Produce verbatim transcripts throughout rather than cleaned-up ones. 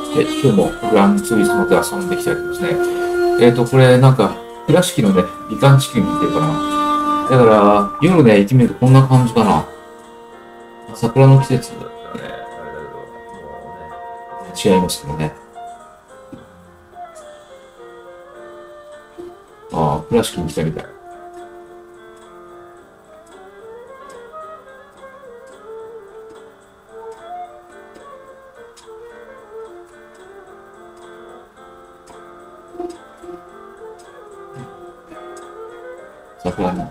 で、今日もグランツーリスモで遊んできたりですね。えっ、ー、と、これなんか、倉敷のね、美観地区に似てるかな。だから、夜ね、行ってみるとこんな感じかな。桜の季節だったらね、あれだけど、もうね、違いますけどね。ああ、倉敷に来たみたい。桜に。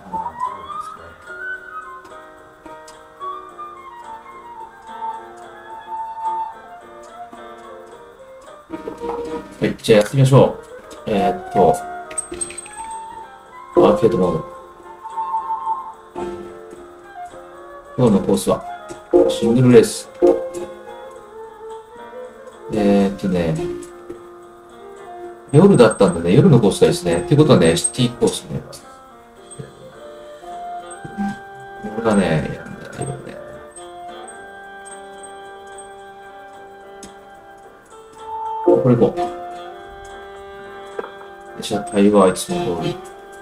はい、じゃあやってみましょう。えー、っと、アーケードモード。今日のコースは、シングルレース。えー、っとね、夜だったんでね、夜のコースがいいですね。っていうことはね、シティコースになります。これがね、やんじゃないよね。これ行こう。車体はいつも通り。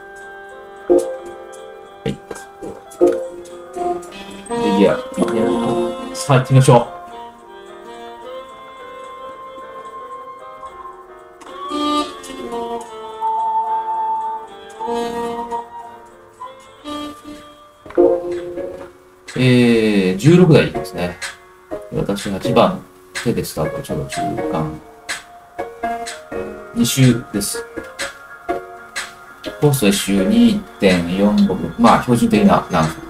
はい。で、ギア。さあ、行ってみましょう。えー、じゅうろく台ですね。私はちばん手でスタート、ちょうど中間。に周です。コースはいち周 にてんよんごぶ。まあ、標準的な段数。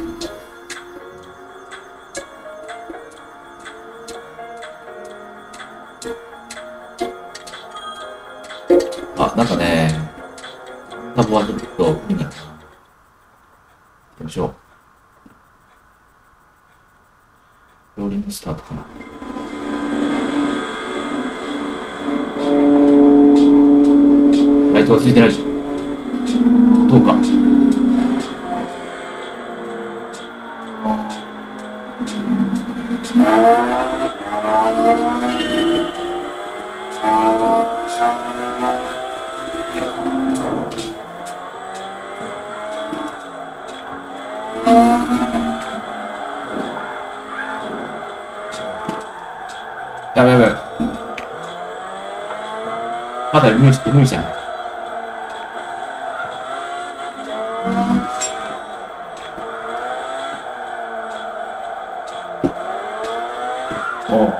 あ、なんかね、タブはちょっと見に行きましょう。ローリングスタートかな。ライトがついてないじゃん。どうか。やべやべ。まだ無理して無理じゃん。おう。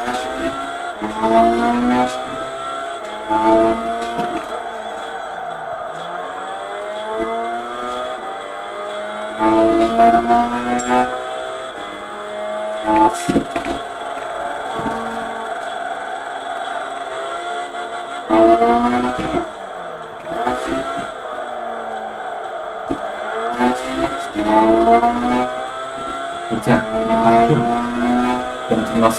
じゃあ、はい、今日もやってみます。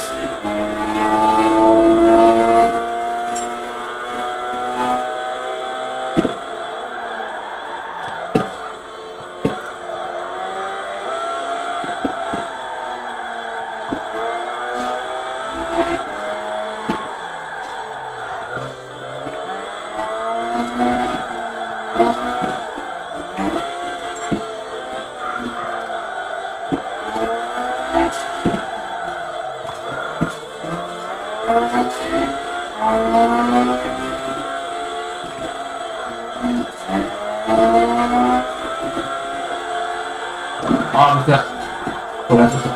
あ、見てない。これはちょっと。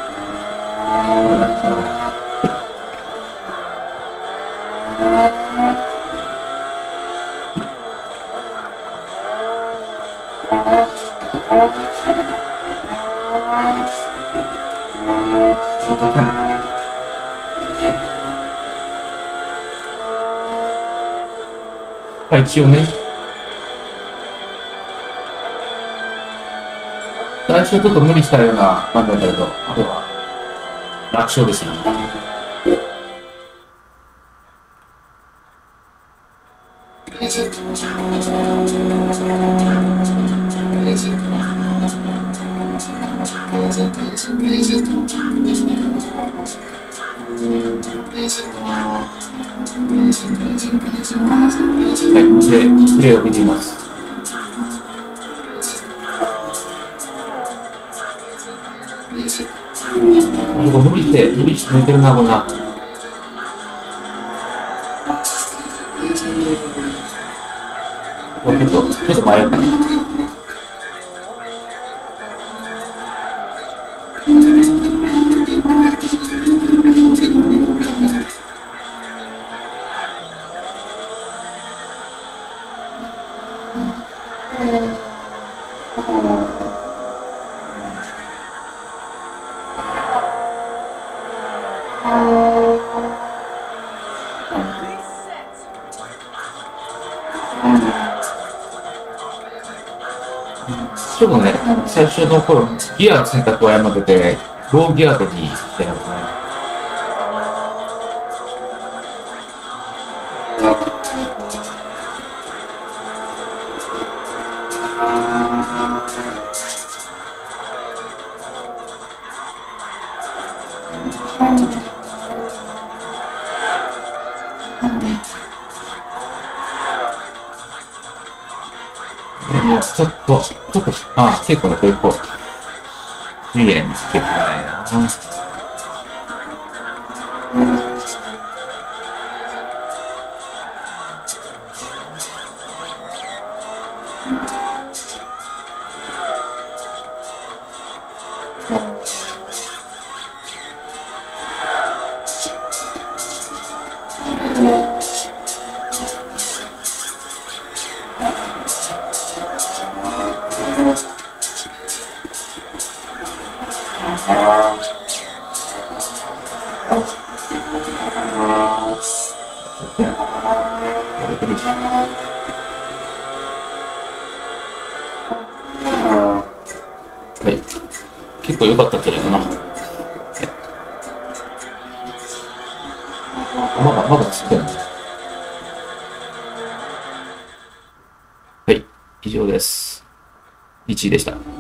まあ一応ね、最初ちょっと無理したような感じだったけど、あとは楽勝ですね。 はい、で、プレイを見ています。なんか無理して、無理して寝てるな、こんな。これちょっと、ちょっと迷うかな。ちょっとね、最初の頃、ギアの選択を誤ってて、ローギアでにしてなかったね。ちょっと、ちょっと、あ、結構ね、これこう、次元につけてないな。はい。結構良かったんじゃないかな。まだ、まだつってんの。はい。以上です。いちいでした。